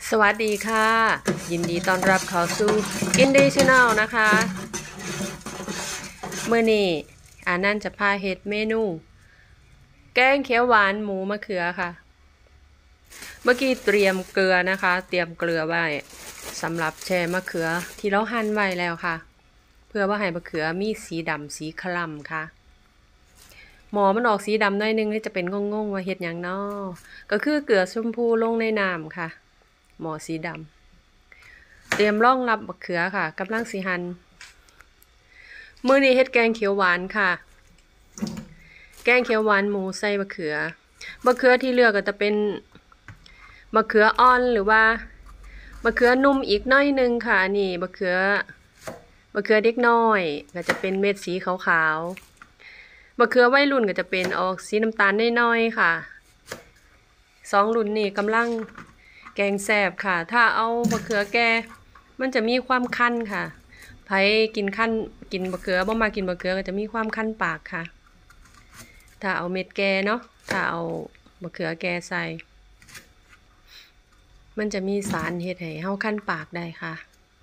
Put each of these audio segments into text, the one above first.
สวัสดีค่ะยินดีต้อนรับเข้าสู่อินดี้ชาแนลนะคะเมื่อนี้นั่นจะพาเฮ็ดเมนูแกงเขียวหวานหมูมะเขือค่ะเมื่อกี้เตรียมเกลือนะคะเตรียมเกลือไว้สำหรับแช่มะเขือที่เราหั่นไว้แล้วค่ะเพื่อว่าให้มะเขือมีสีดำสีคล้ำค่ะหมอมันออกสีดำหน่อยนึงนี่จะเป็นงงๆว่าเฮ็ดหยังน้อก็คือเกลือชมพูลงในน้ำค่ะหมอสีดำเตรียมรองรับมะเขือค่ะกำลังสิหั่นมื้อนี้เฮ็ดแกงเขียวหวานค่ะแกงเขียวหวานหมูใส่มะเขือที่เลือกก็จะเป็นมะเขืออ่อนหรือว่ามะเขือนุ่มอีกน้อยนึงค่ะอันนี้มะเขือเด็กน้อยก็จะเป็นเม็ดสีขาวๆมะเขือวัยรุ่นก็จะเป็นออกสีน้ำตาลน้อยๆค่ะ2รุ่นนี้กำลังแกงแซ่บค่ะถ้าเอามะเขือแก่มันจะมีความคันค่ะไผกินคันกินมะเขือบ่มากินมะเขือก็จะมีความคันปากค่ะถ้าเอาเม็ดแก่เนาะถ้าเอามะเขือแก่ใส่มันจะมีสารเฮ็ดให้เฮาคันปากได้ค่ะ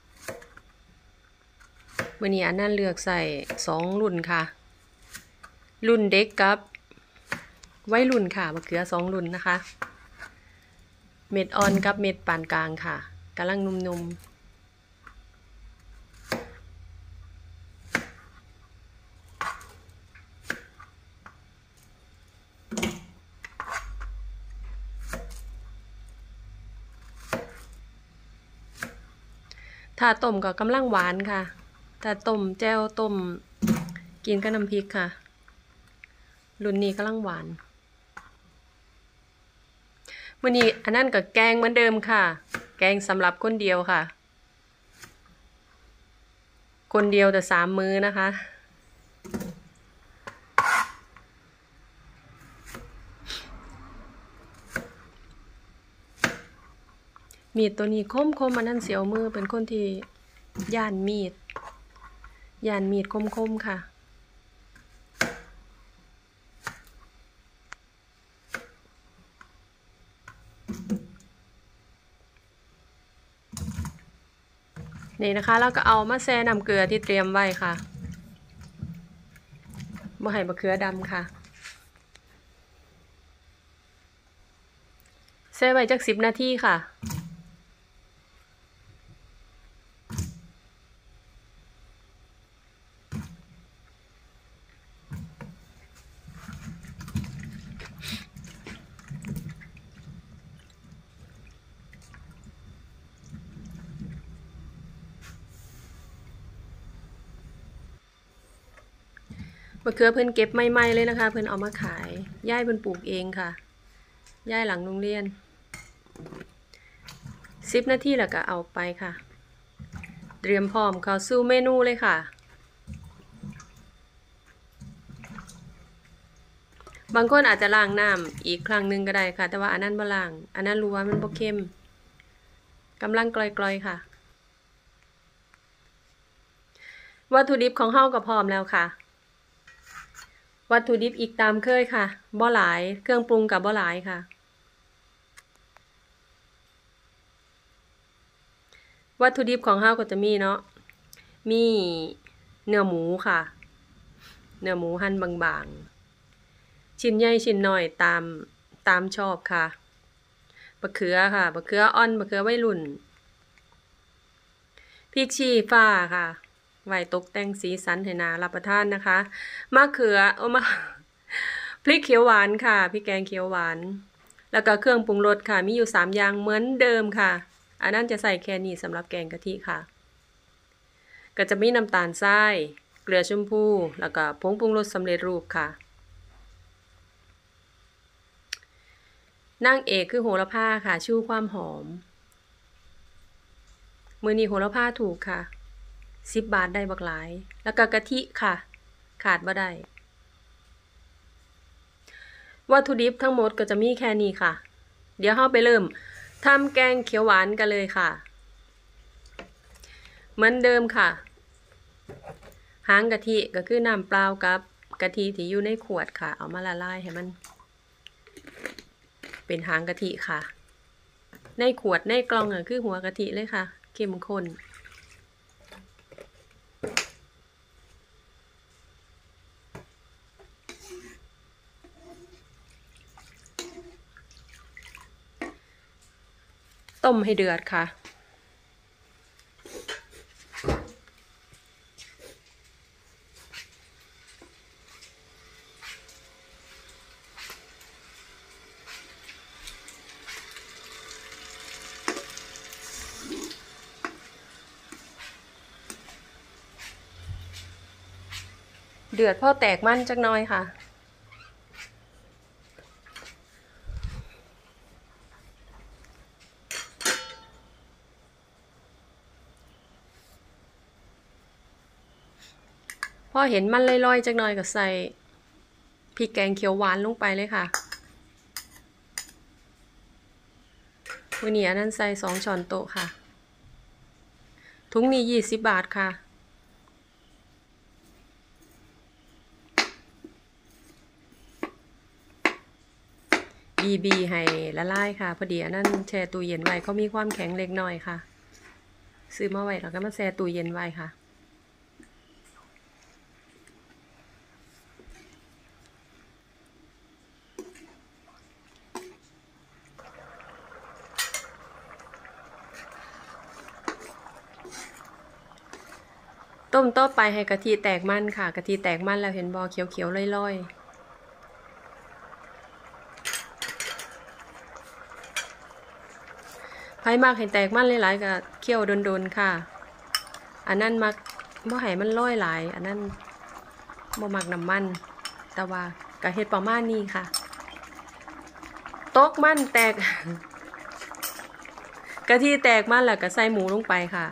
มื้อนี้อันนั้นเลือกใส่2รุ่นค่ะรุ่นเด็กกับวัยรุ่นค่ะมะเขือ2รุ่นนะคะเม็ดอ่อนกับเม็ดปานกลางค่ะกำลังนุ่มๆถ้าต้มก็กำลังหวานค่ะถ้าต้มแจ่วต้มกินกับน้ำพริกค่ะรุ่นนี้กำลังหวานมื้อนี้อันนั้นก็แกงเหมือนเดิมค่ะแกงสำหรับคนเดียวค่ะคนเดียวแต่3มื้อนะคะมีดตัวนี้คมอันนั้นเสียวมือเป็นคนที่ย่านมีดคมค่ะนี่นะคะแล้วก็เอามาแช่น้ำเกลือที่เตรียมไว้ค่ะบ่ให้มะเขือดำค่ะแช่ไว้จัก10 นาทีค่ะมะเขือเพิ่นเก็บใหม่ๆเลยนะคะเพิ่นเอามาขายย่ายเพิ่นปลูกเองค่ะย่ายหลังโรงเรียน10 นาทีแล้วก็เอาไปค่ะเตรียมพร้อมเข้าสู่เมนูเลยค่ะบางคนอาจจะล้างน้ำอีกครั้งหนึ่งก็ได้ค่ะแต่ว่าอันนั้นบ่ล้างอันนั้นรู้ว่ามันบ่เค็มกำลังกร่อยๆค่ะวัตถุดิบของเฮาก็พร้อมแล้วค่ะวัตถุดิบอีกตามเคยค่ะบ่หลายเครื่องปรุงกับบ่หลายค่ะวัตถุดิบของเฮาก็จะมีเนาะมีเนื้อหมูค่ะเนื้อหมูหั่นบางๆชิ้นใหญ่ชิ้นน้อยตามชอบค่ะมะเขือค่ะมะเขืออ่อนมะเขือวัยรุ่นพริกชี้ฟ้าค่ะไว้ตกแต่งสีสันให้น่ารับประทานนะคะมะเขือพริกเขียวหวานค่ะพริกแกงเขียวหวานแล้วก็เครื่องปรุงรสค่ะมีอยู่3อย่างเหมือนเดิมค่ะอันนั้นจะใส่แค่นี้สำหรับแกงกะทิค่ะก็จะมีน้ำตาลทรายเกลือชมพูแล้วก็ผงปรุงรสสำเร็จรูปค่ะนางเอกคือโหระพาค่ะชูความหอมมื้อนี้โหระพาถูกค่ะ10 บาทได้บักหลายแล้วก็กะทิค่ะขาดบ่ได้วัตถุดิบทั้งหมดก็จะมีแค่นี้ค่ะเดี๋ยวเราไปเริ่มทำแกงเขียวหวานกันเลยค่ะเหมือนเดิมค่ะหางกะทิก็คือน้ำเปล่ากับกะทิที่อยู่ในขวดค่ะเอามาละลายให้มันเป็นหางกะทิค่ะในขวดในกล่องอ่ะคือหัวกะทิเลยค่ะเข้มข้นต้มให้เดือดค่ะเดือดพอแตกมันจักหน่อยค่ะพอเห็นมันลอยๆจักหน่อยก็ใส่พริกแกงเขียวหวานลงไปเลยค่ะวันนี้อันนั้นใส่2 ช้อนโต๊ะค่ะถุงนี้20 บาทค่ะบีให้ละลายค่ะพอดีอันนั้นแช่ตู้เย็นไว้เขามีความแข็งเล็กน้อยค่ะซื้อมาไว้แล้วก็มาแช่ตู้เย็นไว้ค่ะต้มต่อไปให้กะทิแตกมันค่ะกะทิแตกมันแล้วเห็นบอเขียวๆลอยๆไผ่มักให้แตกมันหลายๆก็เคี่ยวโดนๆค่ะอันนั้นมักบ่ให้มันลอยหลายอันนั้นบ่มักน้ำมันแต่ว่าก็เฮ็ดประมาณนี้ค่ะตกมันแตก กะทิแตกมันแล้วก็ใส่หมูลงไปค่ะ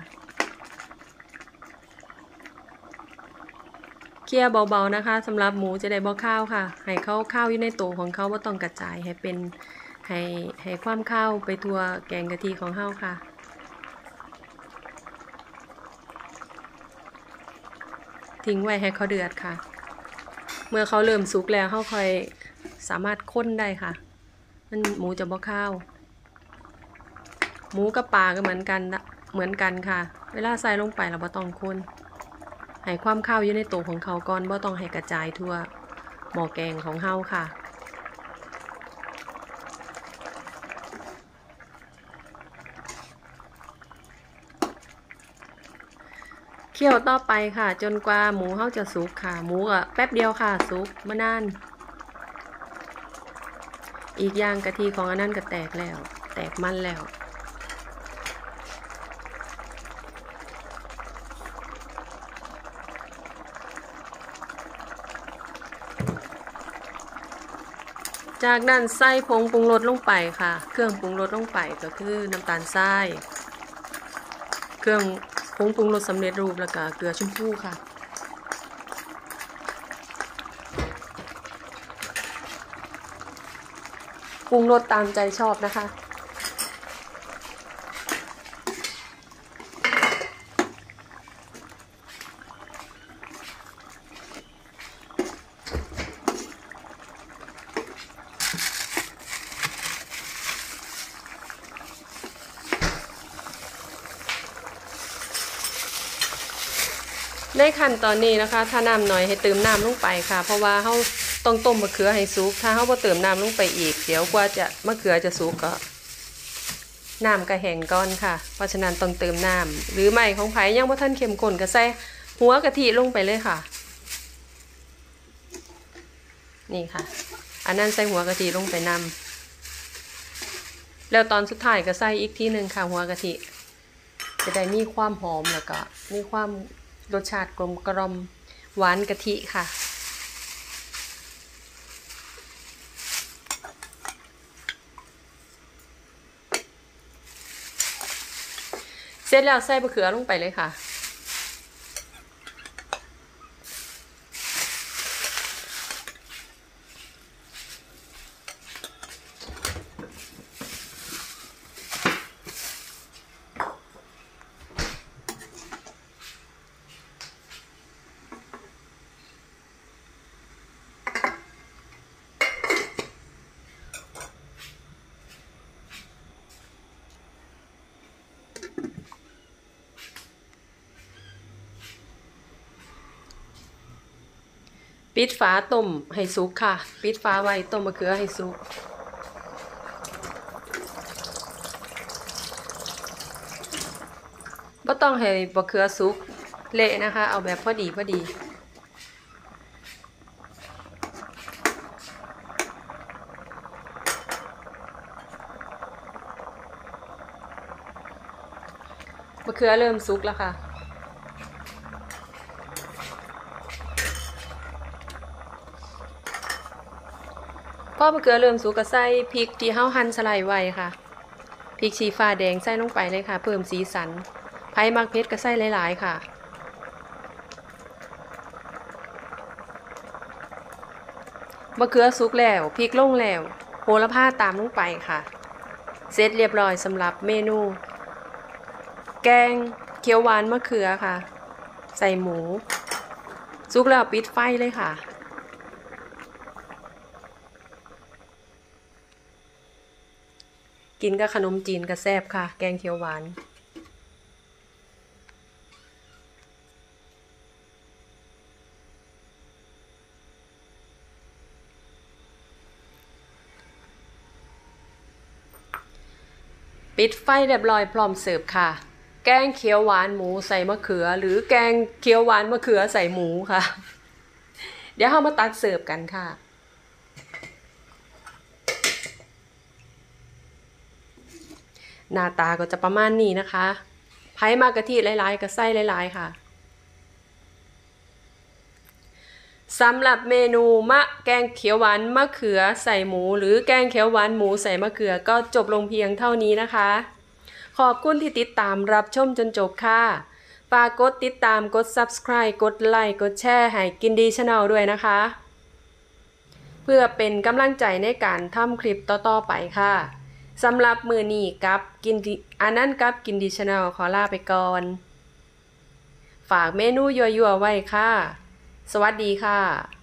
เคี่ยวเบาๆนะคะสำหรับหมูจะได้บ่ข้าวค่ะให้เขาข้าวอยู่ในโตของเขาบ่ต้องกระจายให้เป็นให้ความข้าวไปทั่วแกงกะทิของเฮาค่ะทิ้งไว้ให้เขาเดือดค่ะเมื่อเขาเริ่มสุกแล้วเฮาค่อยสามารถค้นได้ค่ะมันหมูจะบ่ข้าวหมูกับปลาก็เหมือนกันค่ะเวลาใส่ลงไปเราบ่ต้องคนให้ความข้าวอยู่ในโตของเขาก่อนบ่ต้องให้กระจายทั่วหม้อแกงของเฮาค่ะเคี่ยวต่อไปค่ะจนกว่าหมูเฮาจะสุกค่ะหมูก็แป๊บเดียวค่ะสุกบ่นานอีกอย่างกะทิของอันนั้นก็แตกแล้วแตกมันแล้วจากนั้นใส่ผงปรุงรสลงไปค่ะเครื่องปรุงรสลงไปก็คือน้ำตาลทรายเครื่องผงปรุงรสสำเร็จรูปแล้วก็เกลือชมพูค่ะปรุงรสตามใจชอบนะคะในขั้นตอนนี้นะคะถ้าน้ำน้อยให้เติมน้ำลงไปค่ะเพราะว่าเขาต้องต้มมะเขือให้สุกถ้าเขาบ่เติมน้ำลงไปอีกเดี๋ยวกว่าจะมะเขือจะสุกก็น้ำก็แห้งก่อนค่ะเพราะฉะนั้นต้องเติมน้ำหรือไม่ของไผ่ยังบ่ทันเข้มข้นก็ใส่หัวกะทิลงไปเลยค่ะนี่ค่ะอันนั้นใส่หัวกะทิลงไปนำแล้วตอนสุดท้ายก็ใส่อีกทีหนึ่งค่ะหัวกะทิจะได้มีความหอมแล้วก็มีความรสชาติกลมกล่อมหวานกะทิค่ะเสร็จแล้วใส่มะเขือลงไปเลยค่ะปิดฝาต้มให้สุกค่ะปิดฝาไว้ต้มมะเขือให้สุกบ่ต้องให้มะเขือสุกเละนะคะเอาแบบพอดีมะเขือเริ่มสุกแล้วค่ะพอมะเขือเริ่มสุกก็ใส่พริกที่เฮาหั่นสไลด์ไว้ค่ะพริกชี้ฟ้าแดงใส่ลงไปเลยค่ะเพิ่มสีสันไผมักเผ็ดก็ใส่หลายๆค่ะมะเขือสุกแล้วพริกลงแล้วโหระพาตามลงไปค่ะเสร็จเรียบร้อยสำหรับเมนูแกงเขียวหวานมะเขือค่ะใส่หมูสุกแล้วปิดไฟเลยค่ะกินกับขนมจีนก็แซ่บค่ะแกงเขียวหวานปิดไฟเรียบร้อยพร้อมเสิร์ฟค่ะแกงเขียวหวานหมูใส่มะเขือหรือแกงเขียวหวานมะเขือใส่หมูค่ะเดี๋ยวเรามาตักเสิร์ฟกันค่ะหน้าตาก็จะประมาณนี้นะคะไผ่มากะทิหลายๆก็ใส่หลายๆค่ะสำหรับเมนูแกงเขียวหวานมะเขือใส่หมูหรือแกงเขียวหวานหมูใส่มะเขือก็จบลงเพียงเท่านี้นะคะขอบคุณที่ติดตามรับชมจนจบค่ะฝากกดติดตามกด Subscribe กดไลค์กดแชร์ให้กินดีชาแนลด้วยนะคะเพื่อเป็นกำลังใจในการทำคลิปต่อๆไปค่ะสำหรับมือนี้กับกินดีชาแนลขอลาไปก่อนฝากเมนูยั่วๆไว้ค่ะสวัสดีค่ะ